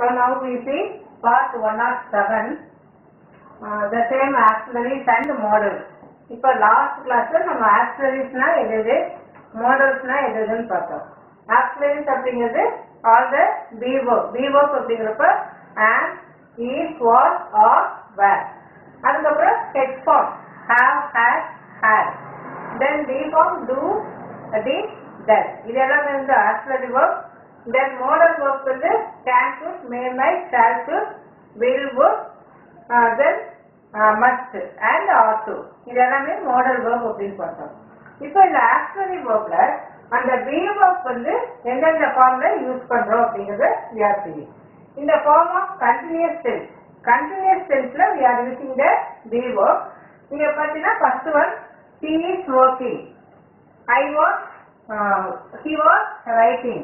So now we see part 107, the same auxiliaries and models. இப்போ last class நம்ம auxiliariesனா எது modelsனா எதுன்னு பார்த்தோம். Auxiliaries அப்படிங்கிறது all the be verb அப்படிங்கிறப்ப am, is, was, or were. அதுக்கப்புறம் H form have, had, had. Then D form do, did, does. இது எல்லாமே வந்து auxiliary verb. Then modal verbs வந்து can should, may might, shall should, will would, then must and ought to. இது எல்லாமே modal verb அப்படின்னு பார்த்தோம். இப்போ இந்த auxiliary verbல அந்த be verb வந்து எந்தெந்த ஃபார்ம்ல யூஸ் பண்றோம் அப்படிங்கறத we are seeing. In the form of continuous tense. Continuous tenseல we are using the be verb. இங்க பார்த்தீங்கன்னா first one he is working. He was writing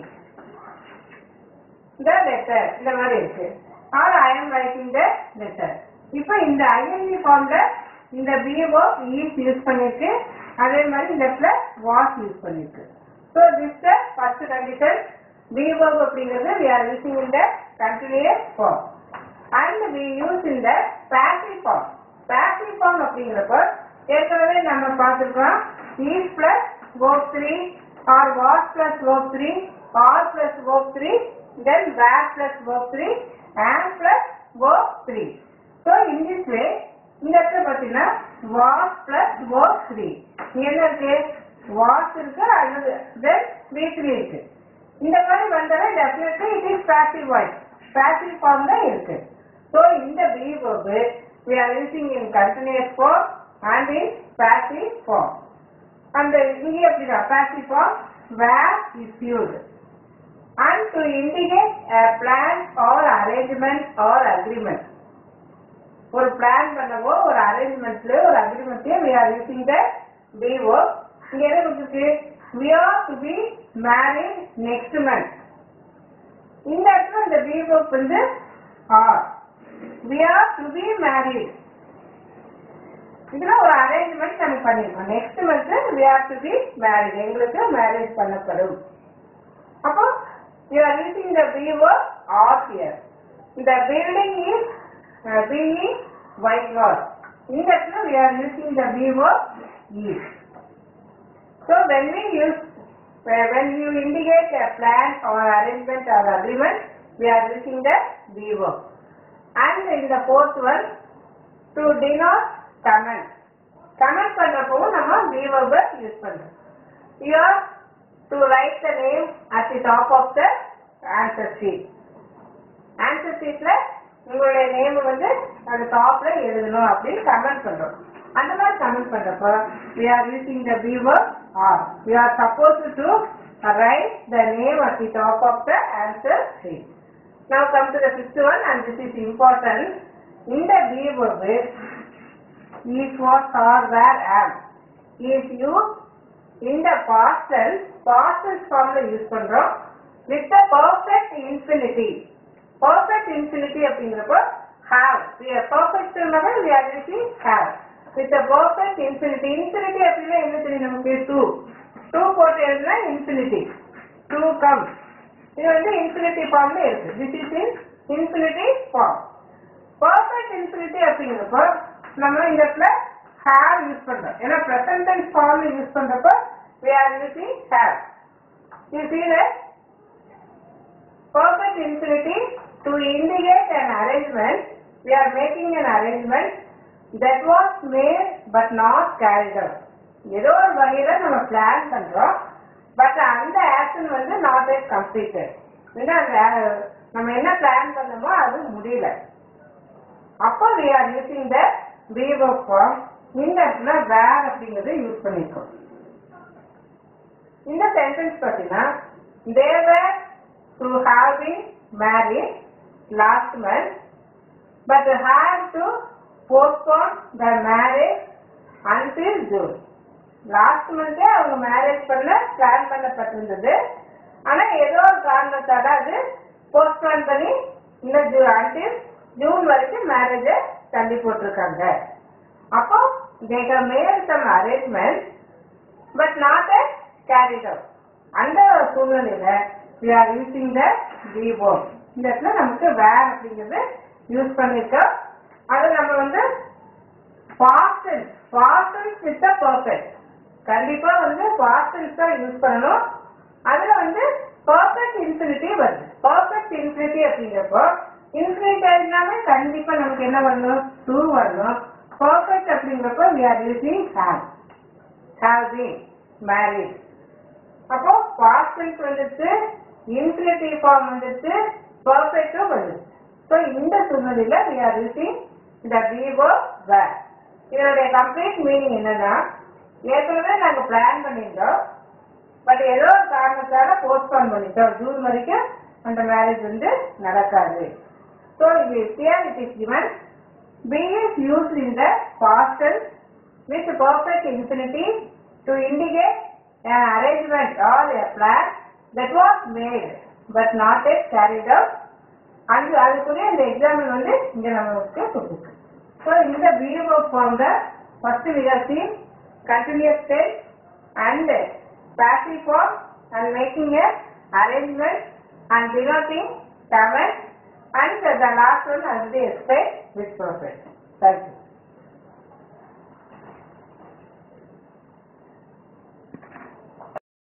the letter. இந்த மாதிரி இருக்கு. or I am writing the letter. இப்போ இந்த ing ஃபார்ம்ல இந்த be verb is use பண்ணிருக்கு. அதே மாதிரி இந்த இடத்துல was யூஸ் பண்ணிருக்கு. So this the first condition. Be verb அப்படிங்கிறது we are using in the continuous form. And we use in the passive form. Passive form அப்படிங்கிறப்ப ஏற்கனவே நம்ம பார்த்துருக்கோம் is plus verb 3 or was plus verb 3 or plus verb 3 then were plus verb 3 and plus verb 3. So in this way இந்த இடத்துல பார்த்தீங்கன்னா was plus verb 3 என்ன இருக்கு was இருக்கு அல்லது then v3 இருக்கு. இந்த மாதிரி வந்தாலே definitely it is passive voice. Passive form தான் இருக்கு. So இந்த be verb we are using in continuous form and in passive form. And இங்கே அப்படிதான் passive form were is used. And to indicate a plan or arrangement or agreement. ஒரு plan பண்ணவோ ஒரு அரேஞ்ச்மெண்ட்ல ஒரு அக்ரிமெண்ட்ல we are using the be verb. இங்க என்ன கொடுத்திருக்கு we are to be married next month. இந்த இடத்துல இந்த be verb வந்து are. We are to be married. இதுல ஒரு அரேஞ்ச்மெண்ட் நம்ம பண்ணிருக்கோம். Next month we are to be married. எங்களுக்கு மேரேஜ் பண்ணப்படும். அப்போ you are using the be verb are here. The building is being white washed. In that we are using the be verb is. So when you indicate a plan or arrangement or agreement, we are using the be verb. And in the fourth one, to denote comment. Comment பண்றப்போ நம்ம be verb use பண்றோம். You are to write the name at the top of the answer sheet. Answer sheetல உங்களுடைய name வந்து அந்த டாப்ல எழுதணும் அப்படின்னு கமெண்ட் பண்றோம். அந்த மாதிரி கமெண்ட் பண்றப்போ we are using the be verb are. We are supposed to write the name at the top of the answer sheet. Now come to the fifth one, and this is important. In the be verb is, was, or, were, am is used in the past tense formula use பண்றோம் with the perfect infinity. Perfect infinity அப்படிங்கிறப்போ have. We are perfect we are using have. With the perfect infinity. Infinity அப்படின்னா என்ன தெரியும் நமக்கு 2 போட்டு எழுதுனா infinity. 2 come. இது வந்து infinity formல இருக்கு. This is in infinity form. Perfect infinity அப்படிங்கிறப்போ நம்ம இந்த இடத்துல have யூஸ் பண்றோம். ஏன்னா present tense form யூஸ் பண்றப்போ we are using have. You see that perfect infinity to indicate an arrangement, we are making an arrangement that was made but not carried out. ஏதோ ஒரு வகையில நம்ம plan பண்றோம் but அந்த action வந்து not yet completed. ஏன்னா நம்ம என்ன பிளான் பண்ணோமோ அது முடியல. அப்போ we are using the be verb form. இந்த இடத்துல were அப்படிங்கறத யூஸ் பண்ணிருக்கோம். இந்த சென்டென்ஸ் பார்த்தீங்கன்னா they were to have been married last month but had to postpone the marriage until June. Last month அவங்க மேரேஜ் பண்ண பிளான் பண்ணப்பட்டிருந்தது. ஆனா ஏதோ ஒரு காரணத்தால அது போஸ்ட்போன் பண்ணி இன்னும் until ஜூன் வரைக்கும் மேரேஜ தள்ளி போட்டிருக்காங்க. அப்போ they have made some arrangements but not carried out. அந்த சூழ்நிலையில we are using the be verb. இந்த இடத்துல நமக்கு வேர் அப்படிங்கிறது யூஸ் பண்ணிருக்கோம். அது நம்ம வந்து past tense with the perfect கண்டிப்பா வந்து past tense தான் யூஸ் பண்ணணும். அதுல வந்து perfect infinitive வருது. perfect infinitive அப்படிங்கிறப்போ infinitive கண்டிப்பா நமக்கு என்ன வரணும், to வரணும். perfect அப்படிங்கிறப்போ we are using have been married. அப்போ past tense வந்துச்சு, infinitive form வந்துச்சு, perfect வந்துச்சு. So இந்த சூழ்நிலையில we are using the verb were. இதனுடைய கம்ப்ளீட் மீனிங் என்னன்னா, ஏற்கனவே நாங்க பிளான் பண்ணியிருந்தோம், பட் ஏதோ ஒரு காரணத்தால போஸ்ட்போன் பண்ணிட்டோம், ஜூன் வரைக்கும் அந்த மேரேஜ் வந்து நடக்காது. ஸோ இது here it is given be is used in the past tense with perfect infinitive to indicate an arrangement or a plan that was made but not yet carried out. and அதுக்குரிய இந்த example வந்து இங்க நமக்கு கொடுத்துருக்கு. So இந்த verb form the first we have seen continuous tense and passive form and making a arrangement and denoting command, and the last one has been explained with perfect. Thank you.